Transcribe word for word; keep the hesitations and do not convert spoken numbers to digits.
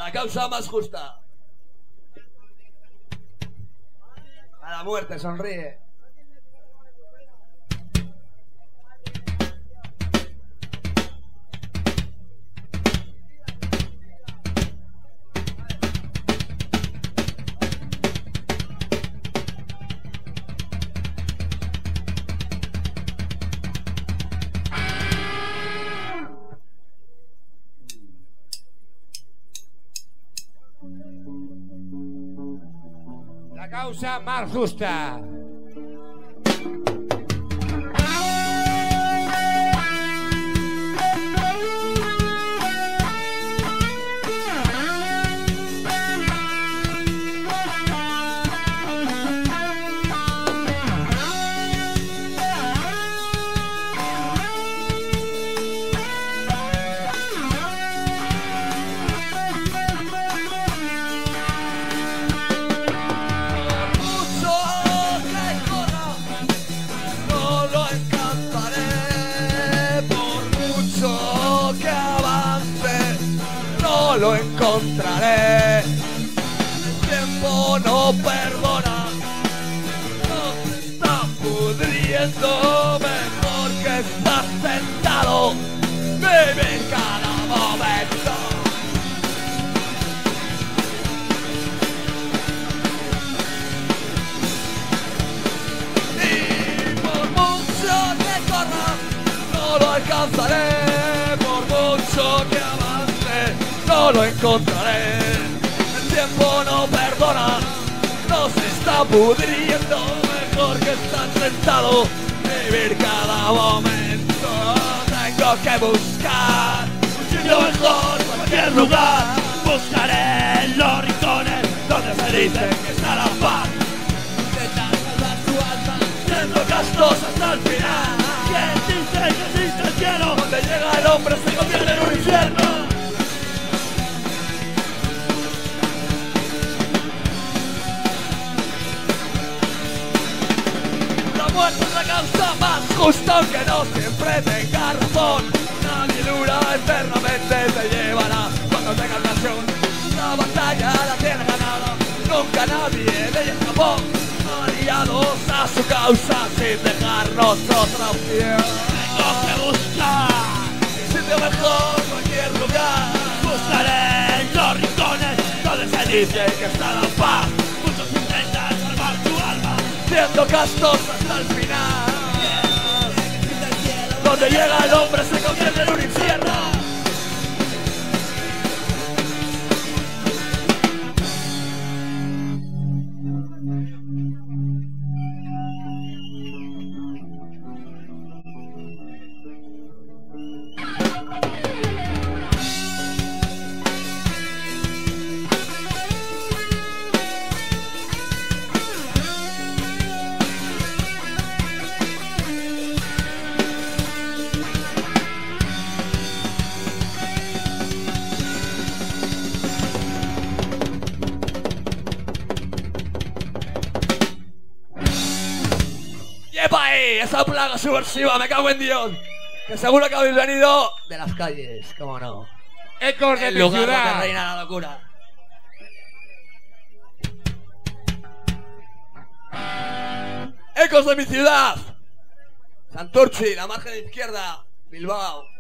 La causa más justa. A la muerte sonríe. La causa más justa. Lo encontraré. El tiempo no perdona, no se está pudriendo. Mejor que estás sentado, vive cada momento. Y por mucho que corra, no lo alcanzaré. Por mucho que avance, no lo encontraré. El tiempo no perdona, no se está pudriendo. Mejor que estar sentado, vivir cada momento. Tengo que buscar un sitio mejor, cualquier lugar. Buscaré en los rincones donde se dice que está la paz. Intentar salvar tu alma, siendo gastos hasta el final. ¿Quién dice que existe el cielo? Donde llega el hombre se convierte en un infierno. Es la causa más justa, aunque no siempre tenga razón. Nadie dura eternamente, te llevará cuando tenga ocasión. La batalla la tiene ganada, nunca nadie de ella escapó. Aliados a su causa sin dejarnos otra opción. Tengo que buscar un sitio mejor, cualquier lugar. Buscaré en los rincones donde se dice que está la paz. Muchos intentan salvar tu alma, siendo castos hasta el final. Donde llega el hombre se convierte en un infierno. ¡Yepa ahí! Esa plaga subversiva, me cago en Dios. Que seguro que habéis venido de las calles, cómo no. Ecos de El mi lugar ciudad. donde reina la locura. Ecos de mi ciudad. Santurchi, la margen izquierda, Bilbao.